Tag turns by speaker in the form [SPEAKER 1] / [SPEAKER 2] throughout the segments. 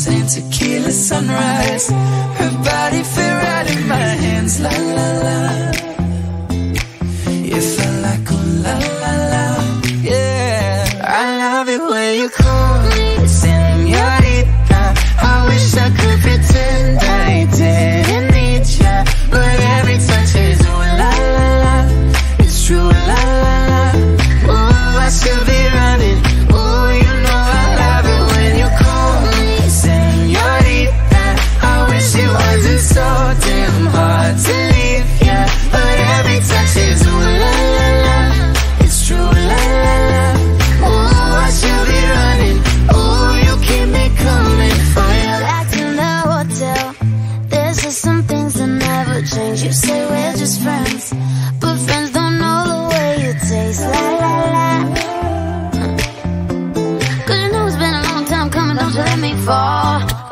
[SPEAKER 1] and tequila sunrise. Her body fit right in my hands, la la la. It felt like oh la la la, yeah. I love it when you call me Señorita. I wish I could pretend I didn't need ya, but every touch is ooh la la la. It's true la la la. Ooh, I should be running. Ooh, you know I love it when you call me Señorita. I wish it wasn't so damn hard to leave ya, but every touch is ooh la la la. It's true la la la. Ooh, I should be running. Ooh, you keep me coming for ya.
[SPEAKER 2] Back in the hotel, there's just some things that never change. You say we're just friends, but friends don't know the way you taste. La la la. Cause you know it's been a long time coming, don't you let me fall.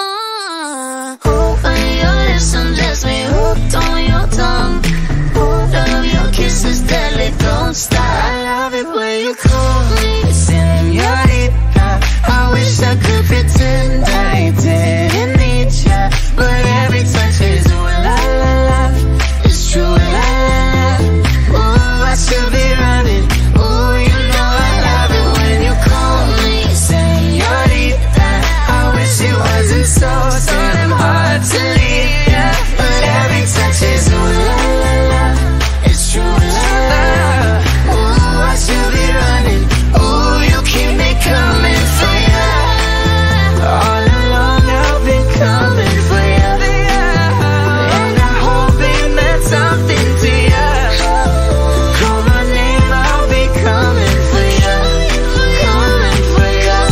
[SPEAKER 2] Open your lips and just me hooked on your tongue. Hold of your kisses deadly, don't stop.
[SPEAKER 1] I love it when you call me Señorita. I wish I could pretend I didn't need ya, but every touch is ooh la la la. It's true la la la. Ooh, I should be running. Ooh, you know I love it when you call me Señorita. I wish it wasn't so damn hard to leave ya, but every touch is ooh la la la. It's true la la la. Ooh, I should be running. Ooh, you keep me coming for ya. All along I've been coming for ya, and I hope it meant something to ya. Call my name, I'll be coming for ya, coming for ya.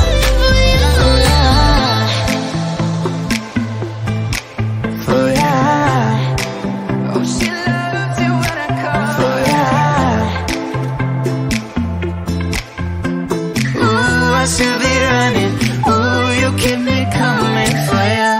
[SPEAKER 1] For ya. Oh, she loves it when I call for ya. Ooh, I should be running. Ooh, you keep me coming for ya.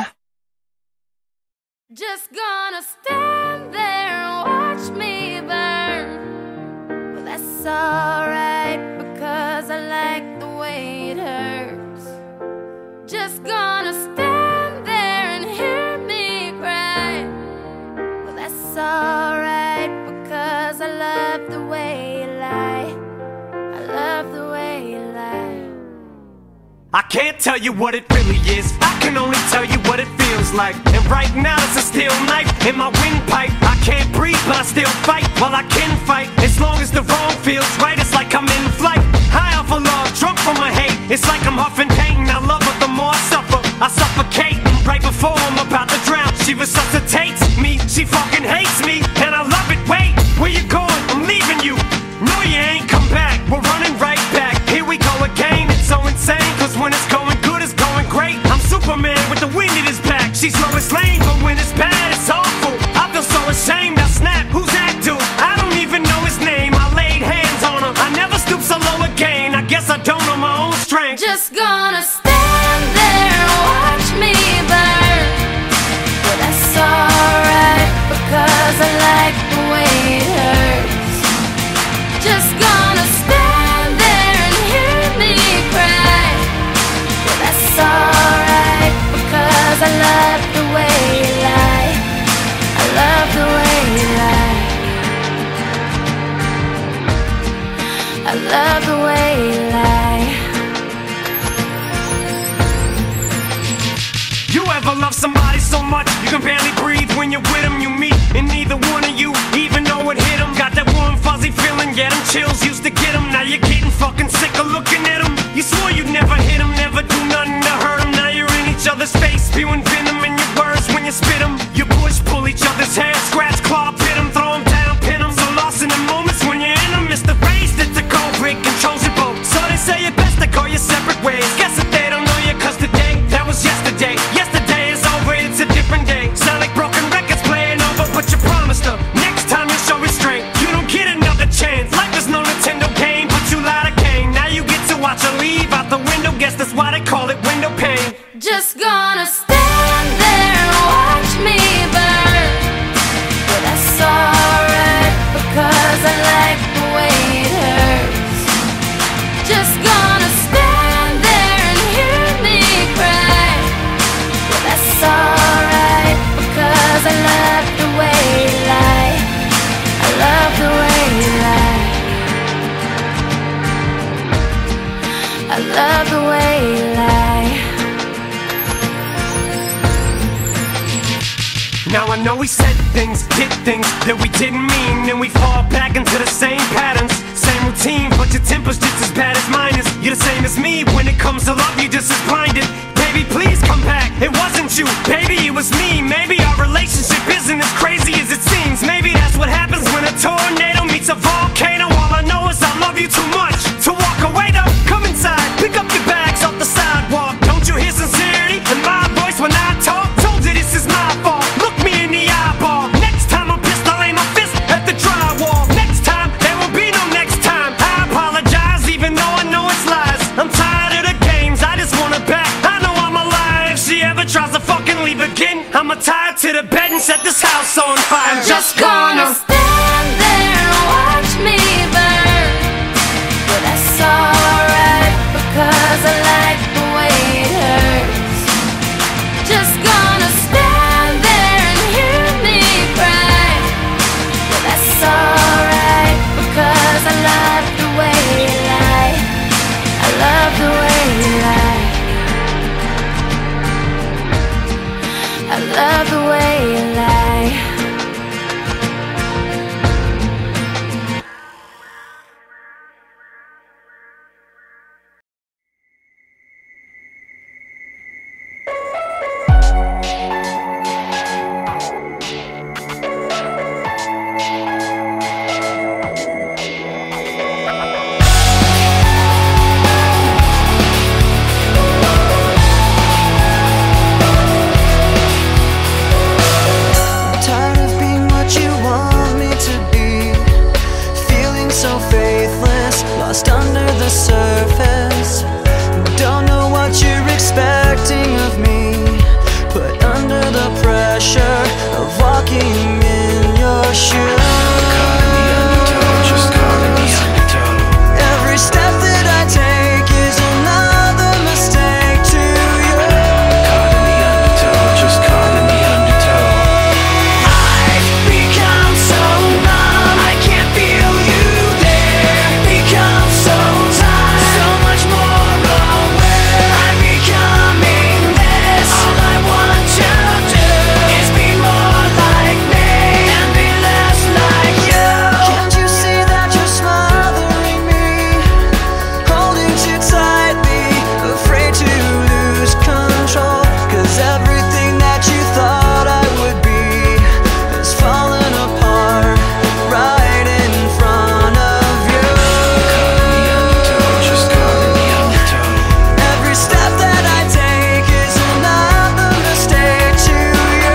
[SPEAKER 2] Just gonna stand there and watch me burn. Well, that's alright, because I like the way it hurts. Just gonna stand there and hear me cry. Well, that's alright, because I love the way you lie. I love the way you lie.
[SPEAKER 3] I can't tell you what it really is, I can only tell you what it feels like. And right now it's a steel knife in my windpipe. I can't breathe but I still fight, well I can fight. As long as the wrong feels right, it's like I'm in flight. High off of love, drunk from my hate. It's like I'm huffing pain, I love her the more I suffer. I suffocate, right before I'm about to drown. She resuscitates me, she fucking hates me, and I love it. Wait, where you going? I'm leaving you. No you ain't come back, we're running right back. Here we go again, it's so insane, cause when it's going good, it's going great. I'm Superman with the wind in his back. She's Lois Lane, but when it's bad, it's awful. I feel so ashamed, I snap, who's that dude? I don't even know his name, I laid hands on him. I never stoop so low again, I guess I don't know my own strength.
[SPEAKER 2] Just gonna stand there and watch me burn. Well, that's alright, because I like the way it hurts. Just gonna stand there and hear me cry. Well, that's alright, because I love the way you lie. I love the way you lie. I love the way you lie.
[SPEAKER 3] You ever love somebody so much you can barely breathe when you're with them? You meet and neither one of you even know it hit them. Got that warm fuzzy feeling, get them chills, used to get them. Now you're getting fucking sick of looking at them. You swore you'd never hit them, never do nothing to hurt them. Now you're in each other's face, spewing venom in your words when you spit them. You push, pull each other's hair, scratch, claw, pit them, throw them down, pin them. So lost in the moments when you're in them, it's the race that's a cold break, controls your boat. So they say it best to go your separate ways. Guess that they don't know you, cause today, that was yesterday. Yesterday is over, it's a different day. Sound like broken records playing over, but you promised her next time you'll show restraint. know we said things, did things that we didn't mean, and we fall back into the same patterns, same routine, but your temper's just as bad as mine is. You're the same as me, when it comes to love, you're just as blinded. Baby, please come back, it wasn't you, baby, it was me. Maybe our relationship isn't as crazy as it seems. Maybe that's what happens when a tornado meets a volcano. All I know is I love you too much to walk away though. Come inside, pick up your bags off the sidewalk. Don't you hear sincerity in my voice when I talk? Told you this is my fault, look me in the eyeball. Next time I'm pissed, I'll aim my fist at the drywall. Next time, there will be no next time. I apologize even though I know it's lies. I'm tired of the games, I just want her back. I know I'm alive, if she ever tries to fucking leave again, I'ma tie her to the bed and set this house on fire. I'm just gonna
[SPEAKER 2] stand there and watch me burn. But that's alright, because I like the way it hurts. Just gonna stand there and hear me cry. But that's alright, because I love the way you lie. I love the way you lie. I love the way you lie.
[SPEAKER 1] Tired of being what you want me to be, feeling so faithless, lost under the surface. Don't know what you're expecting of me, put under the pressure of walking in your shoes. Every step that I take is another mistake to you. I've become so numb, I can't feel you there. Become so tired, so much more aware. I'm becoming this. All I want to do is be more like me and be less like you. Can't you see that you're smothering me, holding too tightly, afraid to lose control? 'Cause everything that you thought I would be is falling apart right in front of you. Every step that I take is another mistake to you.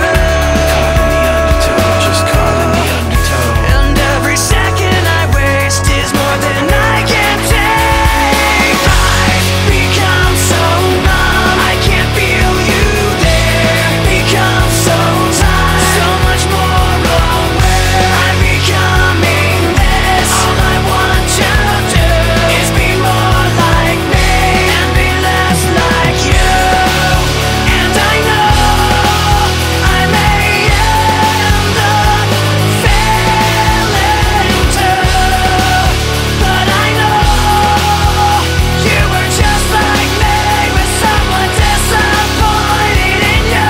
[SPEAKER 1] And every second I waste is more than I can take. I've become so numb, I can't feel you there. Become so tired, so much more aware. I'm becoming this. All I want to do is be more like me and be less like you. And I know I may end up failing too, but I know you were just like me, with someone disappointed in you.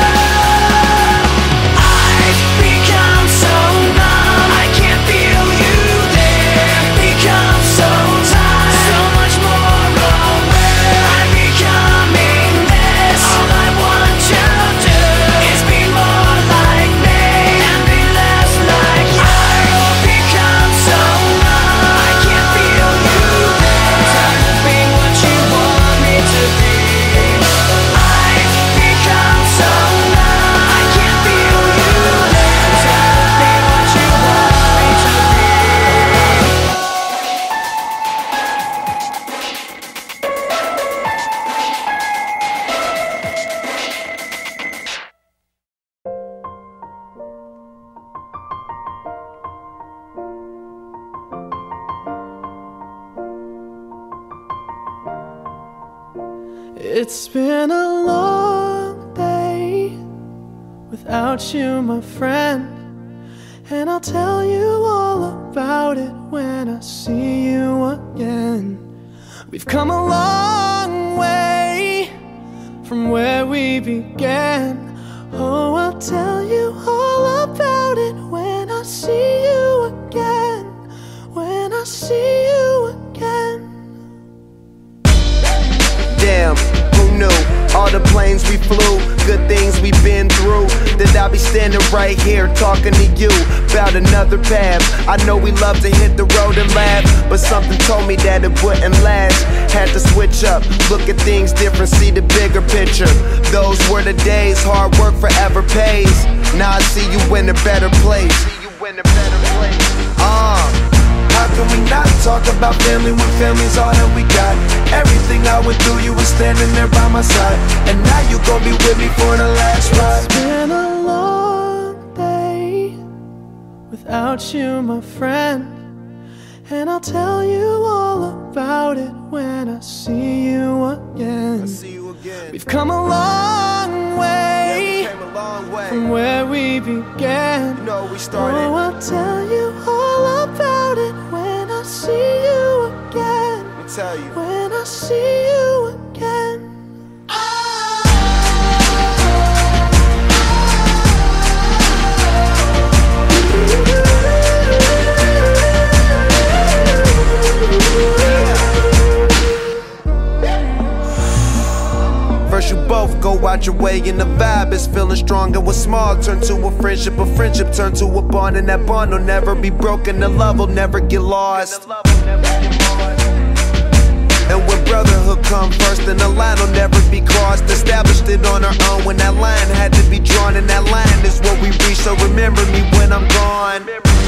[SPEAKER 1] I've become so numb, I can't feel you there. Become so tired, so much more aware. I'm becoming this. All I want to do is be more like me and be less like you. I've become so numb, I can't feel you there. Tired of being what you want me to be. I've become so numb, I can't feel you there. Tired of being what you want me to be.
[SPEAKER 4] It's been a long day without you, my friend, and I'll tell you all about it when I see you again. We've come a long way from where we began. Oh, I'll tell you all see you again.
[SPEAKER 5] Damn, who knew? All the planes we flew, good things we've been through, that I'll be standing right here talking to you about another path. I know we love to hit the road and laugh, but something told me that it wouldn't last. Had to switch up, look at things different, see the bigger picture. Those were the days, hard work forever pays. Now I see you in a better place. How can we not talk about family when family's all that we got? Everything I went through, you were standing there by my side, and now you gon' be with me for the last ride.
[SPEAKER 4] It's been a long day without you, my friend, and I'll tell you all about it when I see you again. We've come a long way, from where we began.
[SPEAKER 5] You know we started.
[SPEAKER 4] Oh, I'll tell you all about it when I see you again.
[SPEAKER 5] Let me tell you.
[SPEAKER 4] When I see you again.
[SPEAKER 5] First you both go out your way and the vibe is feeling strong, and what's small turn to a friendship turn to a bond, and that bond will never be broken, the love will never get lost. And when brotherhood come first, then the line will never be crossed. Established it on our own when that line had to be drawn, and that line is what we reach, so remember me when I'm gone.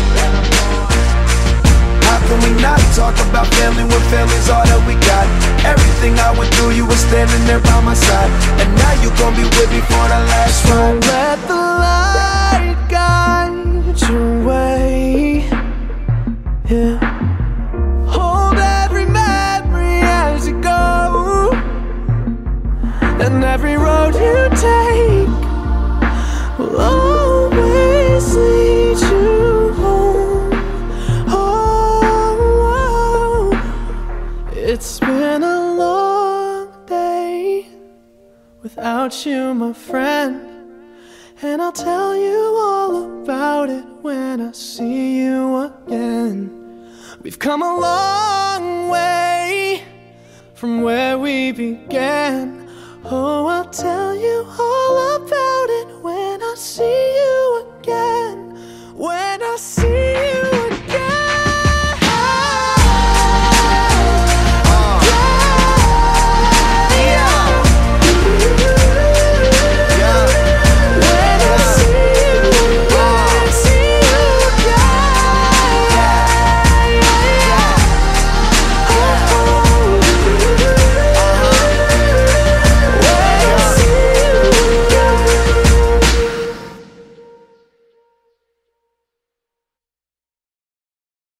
[SPEAKER 5] How can we not talk about family when family's all that we got? Everything I went through, you were standing there by my side, and now you gon' be with me for the last ride.
[SPEAKER 4] Let the light guide your way. Yeah. Hold every memory as you go, and every road you take will always lead you home. Oh, it's been a long day without you, my friend, and I'll tell you all about it when I see you again. We've come a long way from where we began. Oh, I'll tell you all about it when I see you